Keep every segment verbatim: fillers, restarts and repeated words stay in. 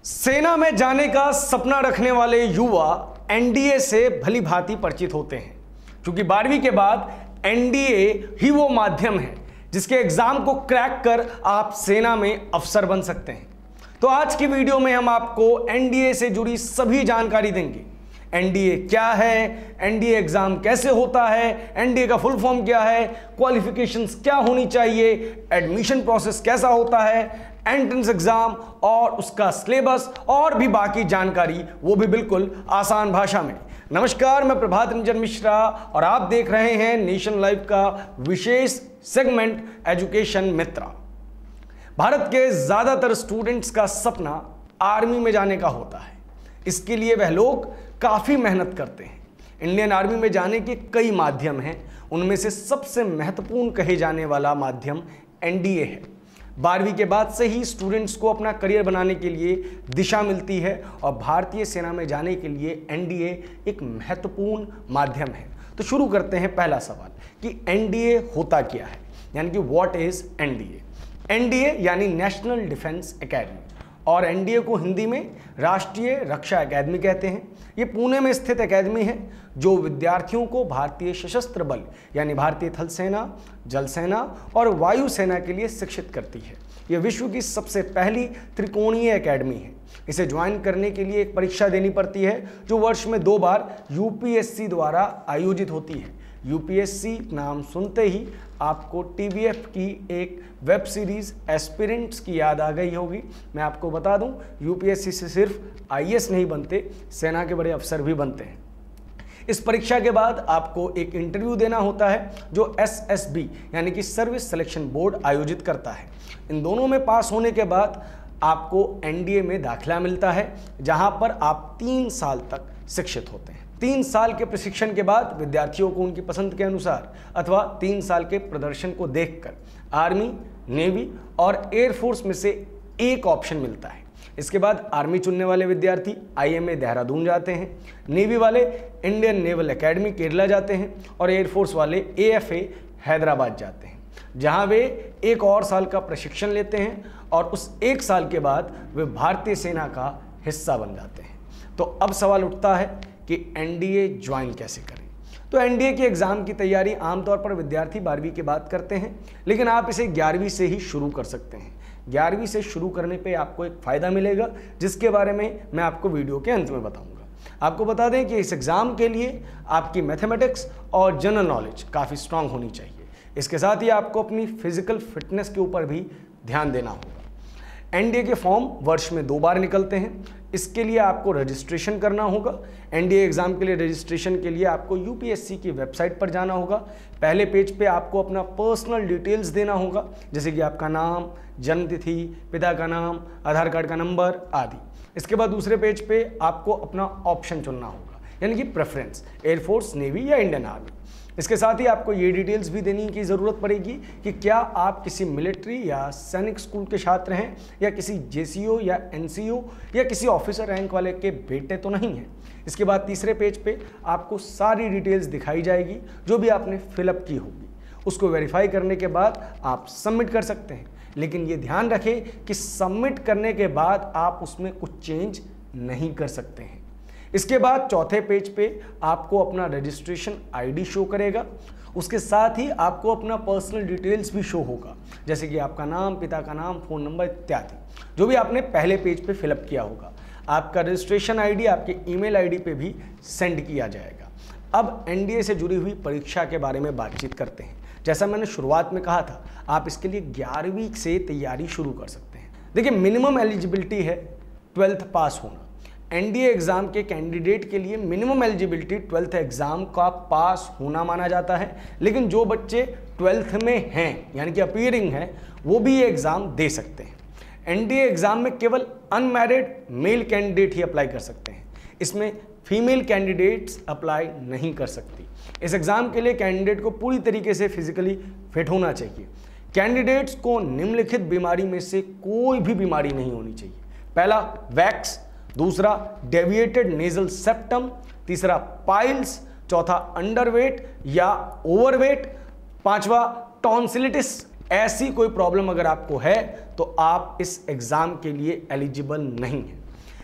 सेना में जाने का सपना रखने वाले युवा एनडीए से भली भांति परिचित होते हैं, क्योंकि बारहवीं के बाद एनडीए ही वो माध्यम है जिसके एग्जाम को क्रैक कर आप सेना में अफसर बन सकते हैं। तो आज की वीडियो में हम आपको एनडीए से जुड़ी सभी जानकारी देंगे। एनडीए क्या है, एनडीए एग्जाम कैसे होता है, एनडीए का फुल फॉर्म क्या है, क्वालिफिकेशंस क्या होनी चाहिए, एडमिशन प्रोसेस कैसा होता है, एंट्रेंस एग्जाम और उसका सिलेबस और भी बाकी जानकारी, वो भी बिल्कुल आसान भाषा में। नमस्कार, मैं प्रभात रंजन मिश्रा और आप देख रहे हैं नेशन लाइव का विशेष सेगमेंट एजुकेशन मित्रा। भारत के ज्यादातर स्टूडेंट्स का सपना आर्मी में जाने का होता है। इसके लिए वह लोग काफी मेहनत करते हैं। इंडियन आर्मी में जाने के कई माध्यम हैं, उनमें से सबसे महत्वपूर्ण कहे जाने वाला माध्यम एनडीए है। बारहवीं के बाद से ही स्टूडेंट्स को अपना करियर बनाने के लिए दिशा मिलती है और भारतीय सेना में जाने के लिए एनडीए एक महत्वपूर्ण माध्यम है। तो शुरू करते हैं पहला सवाल कि एनडीए होता क्या है, यानी कि व्हाट इज एनडीए। एनडीए यानी नेशनल डिफेंस एकेडमी, और एनडीए को हिंदी में राष्ट्रीय रक्षा एकेडमी कहते हैं। ये पुणे में स्थित एकेडमी है जो विद्यार्थियों को भारतीय सशस्त्र बल यानी भारतीय थल सेना, जल सेना और वायु सेना के लिए शिक्षित करती है। यह विश्व की सबसे पहली त्रिकोणीय एकेडमी है। इसे ज्वाइन करने के लिए एक परीक्षा देनी पड़ती है जो वर्ष में दो बार यूपीएससी द्वारा आयोजित होती है। यूपीएससी नाम सुनते ही आपको टीवीएफ की एक वेब सीरीज एस्पिरेंट्स की याद आ गई होगी। मैं आपको बता दूं, यूपीएससी से सिर्फ आईएएस नहीं बनते, सेना के बड़े अफसर भी बनते हैं। इस परीक्षा के बाद आपको एक इंटरव्यू देना होता है जो एसएसबी यानी कि सर्विस सिलेक्शन बोर्ड आयोजित करता है। इन दोनों में पास होने के बाद आपको एनडीए में दाखिला मिलता है, जहां पर आप तीन साल तक शिक्षित होते हैं। तीन साल के प्रशिक्षण के बाद विद्यार्थियों को उनकी पसंद के अनुसार अथवा तीन साल के प्रदर्शन को देखकर आर्मी, नेवी और एयरफोर्स में से एक ऑप्शन मिलता है। इसके बाद आर्मी चुनने वाले विद्यार्थी आईएमए देहरादून जाते हैं, नेवी वाले इंडियन नेवल एकेडमी केरला जाते हैं और एयरफोर्स वाले एएफए हैदराबाद जाते हैं, जहां वे एक और साल का प्रशिक्षण लेते हैं और उस एक साल के बाद वे भारतीय सेना का हिस्सा बन जाते हैं। तो अब सवाल उठता है कि एनडीए ज्वाइन कैसे करें। तो एनडीए के एग्जाम की तैयारी आमतौर पर विद्यार्थी बारहवीं के बाद करते हैं, लेकिन आप इसे ग्यारहवीं से ही शुरू कर सकते हैं। ग्यारहवीं से शुरू करने पे आपको एक फ़ायदा मिलेगा, जिसके बारे में मैं आपको वीडियो के अंत में बताऊंगा। आपको बता दें कि इस एग्ज़ाम के लिए आपकी मैथमेटिक्स और जनरल नॉलेज काफ़ी स्ट्रांग होनी चाहिए। इसके साथ ही आपको अपनी फिजिकल फिटनेस के ऊपर भी ध्यान देना होगा। एनडीए के फॉर्म वर्ष में दो बार निकलते हैं। इसके लिए आपको रजिस्ट्रेशन करना होगा। एनडीए एग्जाम के लिए रजिस्ट्रेशन के लिए आपको यूपीएससी की वेबसाइट पर जाना होगा। पहले पेज पे आपको अपना पर्सनल डिटेल्स देना होगा, जैसे कि आपका नाम, जन्मतिथि, पिता का नाम, आधार कार्ड का नंबर आदि। इसके बाद दूसरे पेज पे आपको अपना ऑप्शन चुनना होगा, यानी कि प्रेफरेंस, एयरफोर्स, नेवी या इंडियन आर्मी। इसके साथ ही आपको ये डिटेल्स भी देने की ज़रूरत पड़ेगी कि क्या आप किसी मिलिट्री या सैनिक स्कूल के छात्र हैं या किसी जेसीओ या एनसीओ या किसी ऑफिसर रैंक वाले के बेटे तो नहीं हैं। इसके बाद तीसरे पेज पे आपको सारी डिटेल्स दिखाई जाएगी जो भी आपने फिलअप की होगी। उसको वेरीफाई करने के बाद आप सबमिट कर सकते हैं, लेकिन ये ध्यान रखें कि सबमिट करने के बाद आप उसमें कुछ चेंज नहीं कर सकते हैं। इसके बाद चौथे पेज पे आपको अपना रजिस्ट्रेशन आईडी शो करेगा। उसके साथ ही आपको अपना पर्सनल डिटेल्स भी शो होगा, जैसे कि आपका नाम, पिता का नाम, फ़ोन नंबर इत्यादि, जो भी आपने पहले पेज पे फिलअप किया होगा। आपका रजिस्ट्रेशन आईडी आपके ईमेल आईडी पे भी सेंड किया जाएगा। अब एनडीए से जुड़ी हुई परीक्षा के बारे में बातचीत करते हैं। जैसा मैंने शुरुआत में कहा था, आप इसके लिए ग्यारहवीं से तैयारी शुरू कर सकते हैं। देखिए, मिनिमम एलिजिबिलिटी है ट्वेल्थ पास होना। एनडीए एग्जाम के कैंडिडेट के लिए मिनिमम एलिजिबिलिटी ट्वेल्थ एग्जाम का पास होना माना जाता है, लेकिन जो बच्चे ट्वेल्थ में हैं यानी कि अपीयरिंग हैं, वो भी ये एग्जाम दे सकते हैं। एनडीए एग्जाम में केवल अनमैरिड मेल कैंडिडेट ही अप्लाई कर सकते हैं। इसमें फीमेल कैंडिडेट्स अप्लाई नहीं कर सकती। इस एग्जाम के लिए कैंडिडेट को पूरी तरीके से फिजिकली फिट होना चाहिए। कैंडिडेट्स को निम्नलिखित बीमारी में से कोई भी बीमारी नहीं होनी चाहिए। पहला, वैक्स, दूसरा डेविएटेड नेजल सेप्टम, तीसरा पाइल्स, चौथा अंडरवेट या ओवरवेट, पांचवा टॉन्सिलिटिस। ऐसी कोई प्रॉब्लम अगर आपको है तो आप इस एग्जाम के लिए एलिजिबल नहीं है।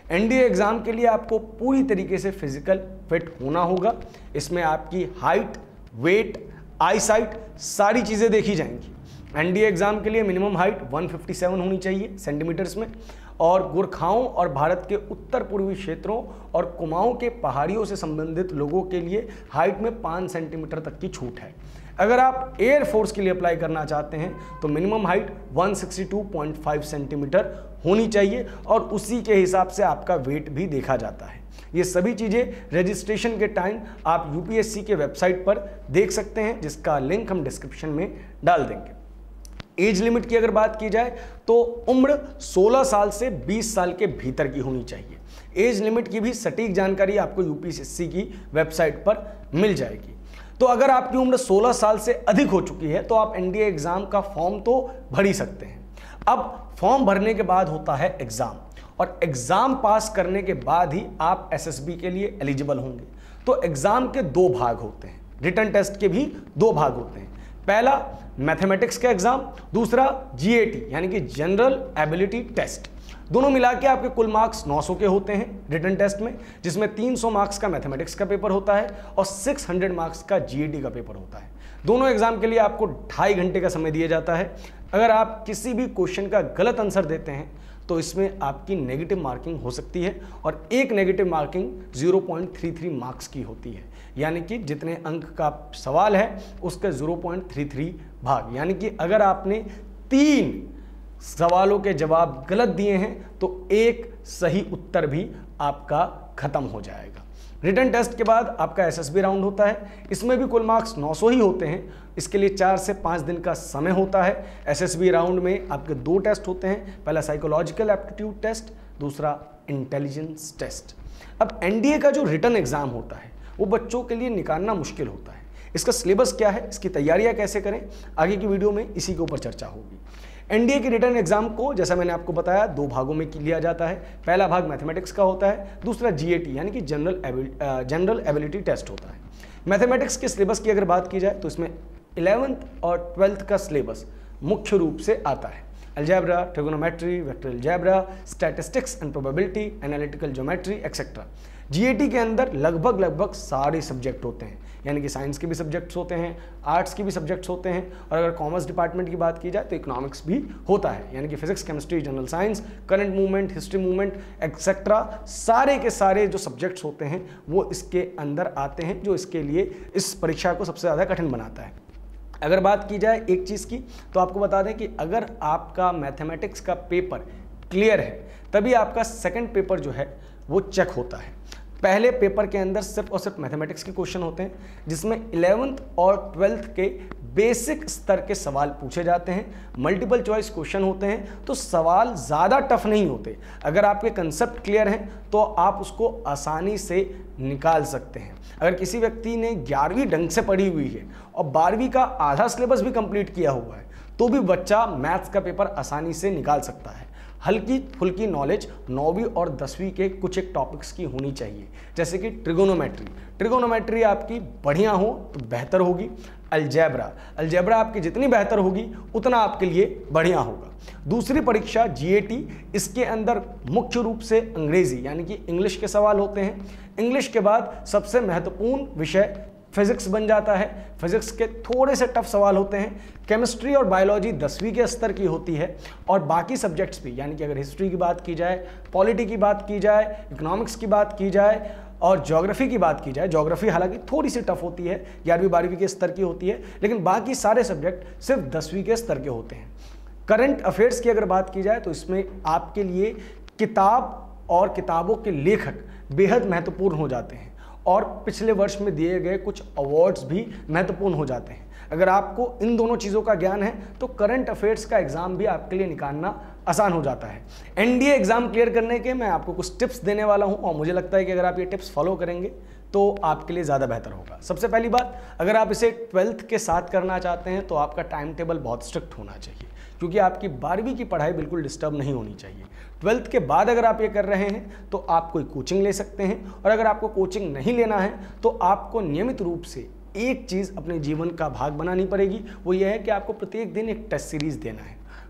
एनडीए एग्जाम के लिए आपको पूरी तरीके से फिजिकल फिट होना होगा। इसमें आपकी हाइट, वेट, आई साइट सारी चीज़ें देखी जाएंगी। एनडीए एग्जाम के लिए मिनिमम हाइट एक सौ सत्तावन होनी चाहिए सेंटीमीटर्स में, और गोरखाओं और भारत के उत्तर पूर्वी क्षेत्रों और कुमाऊं के पहाड़ियों से संबंधित लोगों के लिए हाइट में पाँच सेंटीमीटर तक की छूट है। अगर आप एयर फोर्स के लिए अप्लाई करना चाहते हैं तो मिनिमम हाइट एक सौ बासठ पॉइंट पाँच सेंटीमीटर होनी चाहिए, और उसी के हिसाब से आपका वेट भी देखा जाता है। ये सभी चीज़ें रजिस्ट्रेशन के टाइम आप यूपीएससी के वेबसाइट पर देख सकते हैं, जिसका लिंक हम डिस्क्रिप्शन में डाल देंगे। एज लिमिट की अगर बात की जाए तो उम्र सोलह साल से बीस साल के भीतर की होनी चाहिए। एज लिमिट की भी सटीक जानकारी आपको यूपीएससी की वेबसाइट पर मिल जाएगी। तो अगर आपकी उम्र सोलह साल से अधिक हो चुकी है तो आप एनडीए एग्जाम का फॉर्म तो भर ही सकते हैं। अब फॉर्म भरने के बाद होता है एग्जाम, और एग्जाम पास करने के बाद ही आप एसएसबी के लिए एलिजिबल होंगे। तो एग्जाम के दो भाग होते हैं, रिटन टेस्ट के भी दो भाग होते हैं। पहला मैथमेटिक्स का एग्जाम, दूसरा जीएटी यानी कि जनरल एबिलिटी टेस्ट। दोनों मिला के आपके कुल मार्क्स नौ सौ के होते हैं रिटन टेस्ट में, जिसमें तीन सौ मार्क्स का मैथमेटिक्स का पेपर होता है और छह सौ मार्क्स का जीएटी का पेपर होता है। दोनों एग्जाम के लिए आपको ढाई घंटे का समय दिया जाता है। अगर आप किसी भी क्वेश्चन का गलत आंसर देते हैं तो इसमें आपकी नेगेटिव मार्किंग हो सकती है, और एक negative marking zero point three three marks की होती है, यानी कि जितने अंक का सवाल है उसका ज़ीरो पॉइंट थ्री थ्री भाग, यानी कि अगर आपने तीन सवालों के जवाब गलत दिए हैं तो एक सही उत्तर भी आपका खत्म हो जाएगा। रिटन टेस्ट के बाद आपका एसएसबी राउंड होता है, इसमें भी कुल मार्क्स नौ सौ ही होते हैं। इसके लिए चार से पाँच दिन का समय होता है। एसएसबी राउंड में आपके दो टेस्ट होते हैं, पहला साइकोलॉजिकल एप्टीट्यूड टेस्ट, दूसरा इंटेलिजेंस टेस्ट। अब एनडीए का जो रिटन एग्जाम होता है वो बच्चों के लिए निकालना मुश्किल होता है। इसका सिलेबस क्या है, इसकी तैयारियां कैसे करें, आगे की वीडियो में इसी के ऊपर चर्चा होगी। एनडीए के रिटन एग्जाम को जैसा मैंने आपको बताया दो भागों में लिया जाता है। पहला भाग मैथमेटिक्स का होता है, दूसरा जीएटी यानी कि जनरल जनरल एबिलिटी टेस्ट होता है। मैथमेटिक्स के सिलेबस की अगर बात की जाए तो इसमें इलेवेंथ और ट्वेल्थ का सिलेबस मुख्य रूप से आता है। Algebra, trigonometry, vector algebra, statistics and probability, analytical geometry etcetera. GAT के अंदर लगभग लगभग सारे सब्जेक्ट होते हैं, यानी कि साइंस के भी सब्जेक्ट्स होते हैं, आर्ट्स के भी सब्जेक्ट्स होते हैं, और अगर कॉमर्स डिपार्टमेंट की बात की जाए तो इकोनॉमिक्स भी होता है, यानी कि physics, chemistry, general science, current movement, history movement etcetera. सारे के सारे जो सब्जेक्ट्स होते हैं वो इसके अंदर आते हैं, जो इसके लिए इस परीक्षा को सबसे ज़्यादा कठिन बनाता है। अगर बात की जाए एक चीज़ की तो आपको बता दें कि अगर आपका मैथमेटिक्स का पेपर क्लियर है तभी आपका सेकंड पेपर जो है वो चेक होता है। पहले पेपर के अंदर सिर्फ और सिर्फ मैथमेटिक्स के क्वेश्चन होते हैं, जिसमें इलेवेंथ और ट्वेल्थ के बेसिक स्तर के सवाल पूछे जाते हैं। मल्टीपल चॉइस क्वेश्चन होते हैं, तो सवाल ज़्यादा टफ नहीं होते। अगर आपके कंसेप्ट क्लियर हैं तो आप उसको आसानी से निकाल सकते हैं। अगर किसी व्यक्ति ने ग्यारहवीं ढंग से पढ़ी हुई है और बारहवीं का आधा सिलेबस भी कंप्लीट किया हुआ है तो भी बच्चा मैथ्स का पेपर आसानी से निकाल सकता है। हल्की फुल्की नॉलेज नौवीं और दसवीं के कुछ एक टॉपिक्स की होनी चाहिए, जैसे कि ट्रिगोनोमेट्री। ट्रिगोनोमेट्री आपकी बढ़िया हो तो बेहतर होगी। अलजेब्रा अलजेब्रा आपकी जितनी बेहतर होगी उतना आपके लिए बढ़िया होगा। दूसरी परीक्षा जीएटी, इसके अंदर मुख्य रूप से अंग्रेजी यानी कि इंग्लिश के सवाल होते हैं। इंग्लिश के बाद सबसे महत्वपूर्ण विषय फिजिक्स बन जाता है। फिजिक्स के थोड़े से टफ सवाल होते हैं। केमिस्ट्री और बायोलॉजी दसवीं के स्तर की होती है, और बाकी सब्जेक्ट्स भी, यानी कि अगर हिस्ट्री की बात की जाए, पॉलिटी की बात की जाए, इकोनॉमिक्स की बात की जाए और ज्योग्राफी की बात की जाए, ज्योग्राफी हालांकि थोड़ी सी टफ होती है, ग्यारहवीं बारहवीं के स्तर की होती है, लेकिन बाकी सारे सब्जेक्ट सिर्फ दसवीं के स्तर के होते हैं। करंट अफेयर्स की अगर बात की जाए तो इसमें आपके लिए किताब और किताबों के लेखक बेहद महत्वपूर्ण हो जाते हैं, और पिछले वर्ष में दिए गए कुछ अवार्ड्स भी महत्वपूर्ण हो जाते हैं। अगर आपको इन दोनों चीज़ों का ज्ञान है तो करंट अफेयर्स का एग्जाम भी आपके लिए निकालना आसान हो जाता है। एनडीए एग्जाम क्लियर करने के मैं आपको कुछ टिप्स देने वाला हूं, और मुझे लगता है कि अगर आप ये टिप्स फॉलो करेंगे तो आपके लिए ज़्यादा बेहतर होगा। सबसे पहली बात, अगर आप इसे ट्वेल्थ के साथ करना चाहते हैं तो आपका टाइम टेबल बहुत स्ट्रिक्ट होना चाहिए, क्योंकि आपकी बारहवीं की पढ़ाई बिल्कुल डिस्टर्ब नहीं होनी चाहिए। ट्वेल्थ के बाद अगर आप ये कर रहे हैं तो आप कोई कोचिंग ले सकते हैं, और अगर आपको कोचिंग नहीं लेना है तो आपको नियमित रूप से एक चीज़ अपने जीवन का भाग बनानी पड़ेगी। वो ये है कि आपको प्रत्येक दिन एक टेस्ट सीरीज़ देना है।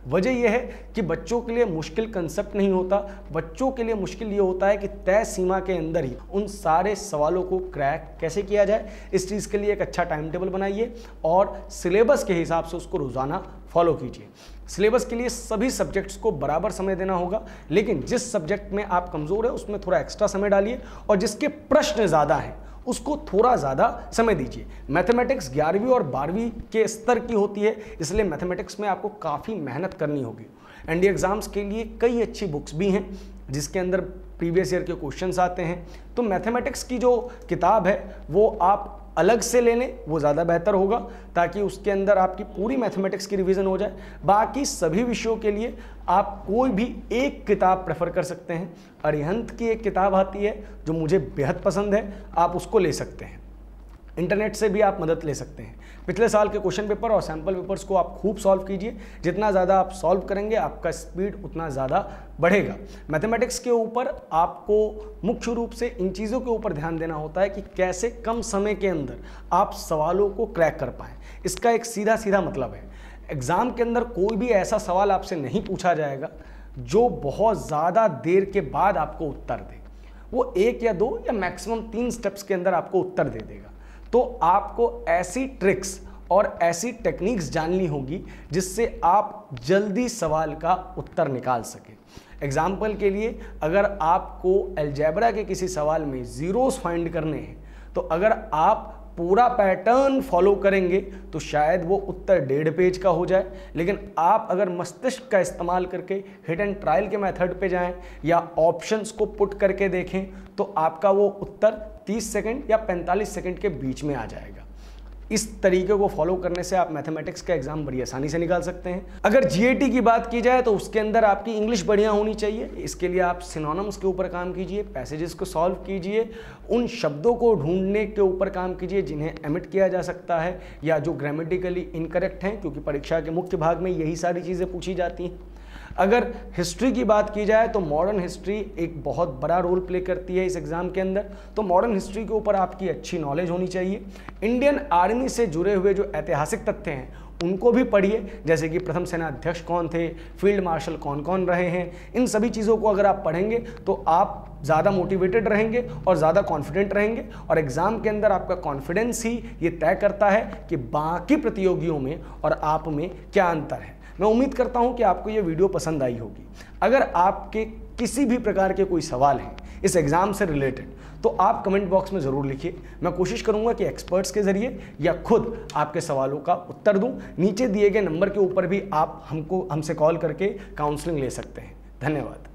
वजह यह है कि बच्चों के लिए मुश्किल कंसेप्ट नहीं होता, बच्चों के लिए मुश्किल ये होता है कि तय सीमा के अंदर ही उन सारे सवालों को क्रैक कैसे किया जाए। इस चीज़ के लिए एक अच्छा टाइम टेबल बनाइए और सिलेबस के हिसाब से उसको रोज़ाना फॉलो कीजिए। सिलेबस के लिए सभी सब्जेक्ट्स को बराबर समय देना होगा, लेकिन जिस सब्जेक्ट में आप कमज़ोर है उसमें थोड़ा एक्स्ट्रा समय डालिए और जिसके प्रश्न ज़्यादा हैं उसको थोड़ा ज़्यादा समय दीजिए। मैथमेटिक्स ग्यारहवीं और बारहवीं के स्तर की होती है, इसलिए मैथमेटिक्स में आपको काफ़ी मेहनत करनी होगी। एनडीए एग्ज़ाम्स के लिए कई अच्छी बुक्स भी हैं जिसके अंदर प्रीवियस ईयर के क्वेश्चंस आते हैं। तो मैथमेटिक्स की जो किताब है वो आप अलग से ले लें, वो ज़्यादा बेहतर होगा, ताकि उसके अंदर आपकी पूरी मैथमेटिक्स की रिवीजन हो जाए। बाकी सभी विषयों के लिए आप कोई भी एक किताब प्रेफर कर सकते हैं। अरिहंत की एक किताब आती है जो मुझे बेहद पसंद है, आप उसको ले सकते हैं। इंटरनेट से भी आप मदद ले सकते हैं। पिछले साल के क्वेश्चन पेपर और सैम्पल पेपर्स को आप खूब सॉल्व कीजिए। जितना ज़्यादा आप सॉल्व करेंगे आपका स्पीड उतना ज़्यादा बढ़ेगा। मैथमेटिक्स के ऊपर आपको मुख्य रूप से इन चीज़ों के ऊपर ध्यान देना होता है कि कैसे कम समय के अंदर आप सवालों को क्रैक कर पाएँ। इसका एक सीधा सीधा मतलब है, एग्ज़ाम के अंदर कोई भी ऐसा सवाल आपसे नहीं पूछा जाएगा जो बहुत ज़्यादा देर के बाद आपको उत्तर दे। वो एक या दो या मैक्सिमम तीन स्टेप्स के अंदर आपको उत्तर दे देगा। तो आपको ऐसी ट्रिक्स और ऐसी टेक्निक्स जाननी होगी जिससे आप जल्दी सवाल का उत्तर निकाल सकें। एग्जाम्पल के लिए, अगर आपको अलजेब्रा के किसी सवाल में ज़ीरोस फाइंड करने हैं तो अगर आप पूरा पैटर्न फॉलो करेंगे तो शायद वो उत्तर डेढ़ पेज का हो जाए, लेकिन आप अगर मस्तिष्क का इस्तेमाल करके हिट एंड ट्रायल के मेथड पे जाएं या ऑप्शंस को पुट करके देखें तो आपका वो उत्तर तीस सेकंड या पैंतालीस सेकंड के बीच में आ जाएगा। इस तरीके को फॉलो करने से आप मैथमेटिक्स का एग्जाम बड़ी आसानी से निकाल सकते हैं। अगर जीएटी की बात की जाए तो उसके अंदर आपकी इंग्लिश बढ़िया होनी चाहिए। इसके लिए आप सिनोनिम्स के ऊपर काम कीजिए, पैसेजेस को सॉल्व कीजिए, उन शब्दों को ढूंढने के ऊपर काम कीजिए जिन्हें एमिट किया जा सकता है या जो ग्रामेटिकली इनकरेक्ट हैं, क्योंकि परीक्षा के मुख्य भाग में यही सारी चीज़ें पूछी जाती हैं। अगर हिस्ट्री की बात की जाए तो मॉडर्न हिस्ट्री एक बहुत बड़ा रोल प्ले करती है इस एग्ज़ाम के अंदर, तो मॉडर्न हिस्ट्री के ऊपर आपकी अच्छी नॉलेज होनी चाहिए। इंडियन आर्मी से जुड़े हुए जो ऐतिहासिक तथ्य हैं उनको भी पढ़िए, जैसे कि प्रथम सेना अध्यक्ष कौन थे, फील्ड मार्शल कौन कौन रहे हैं। इन सभी चीज़ों को अगर आप पढ़ेंगे तो आप ज़्यादा मोटिवेटेड रहेंगे और ज़्यादा कॉन्फिडेंट रहेंगे, और एग्ज़ाम के अंदर आपका कॉन्फिडेंस ही ये तय करता है कि बाकी प्रतियोगियों में और आप में क्या अंतर है। मैं उम्मीद करता हूं कि आपको ये वीडियो पसंद आई होगी। अगर आपके किसी भी प्रकार के कोई सवाल हैं इस एग्ज़ाम से रिलेटेड तो आप कमेंट बॉक्स में ज़रूर लिखिए। मैं कोशिश करूंगा कि एक्सपर्ट्स के ज़रिए या खुद आपके सवालों का उत्तर दूं। नीचे दिए गए नंबर के ऊपर भी आप हमको हमसे कॉल करके काउंसलिंग ले सकते हैं। धन्यवाद।